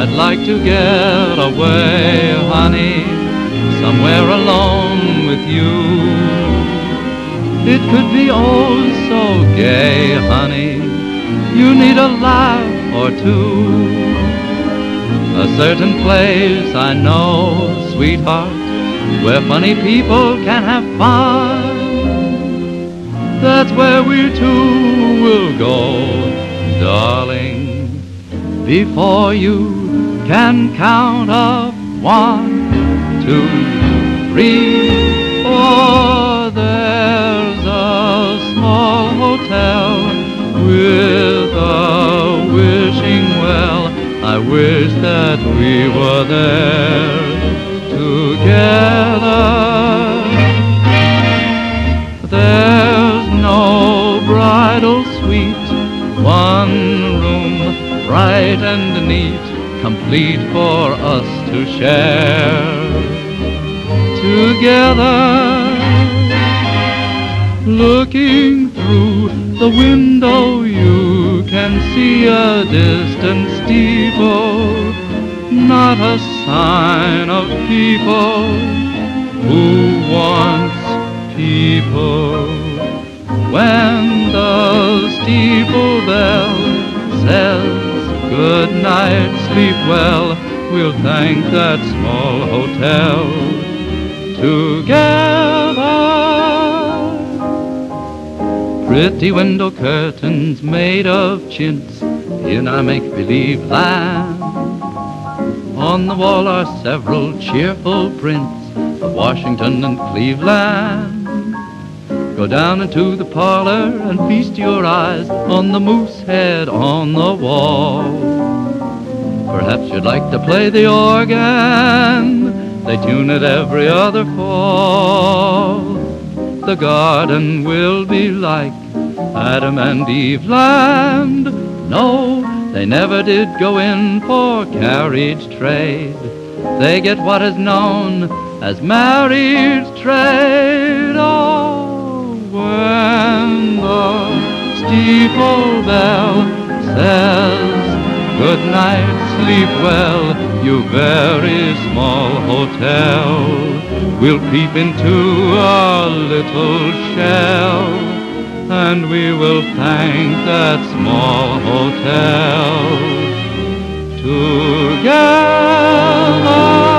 I'd like to get away, honey, somewhere alone with you. It could be oh so gay, honey, you need a laugh or two. A certain place I know, sweetheart, where funny people can have fun. That's where we two will go, darling, before you can count up 1, 2, 3, 4. There's a small hotel with a wishing well. I wish that we were there together. There's no bridal suite, one room bright and neat, complete for us to share together. Looking through the window you can see a distant steeple, not a sign of people who wants people. When the steeple bell says good night, sleep well, we'll thank that small hotel together. Pretty window curtains made of chintz in our make-believe land. On the wall are several cheerful prints of Washington and Cleveland. Go down into the parlor and feast your eyes on the moose head on the wall. Perhaps you'd like to play the organ, they tune it every other fall. The garden will be like Adam and Eve land. No, they never did go in for carriage trade. They get what is known as marriage trade. Oh, when the steeple bell says good night, sleep well, you very small hotel. We'll peep into a little shell, and we will thank that small hotel together.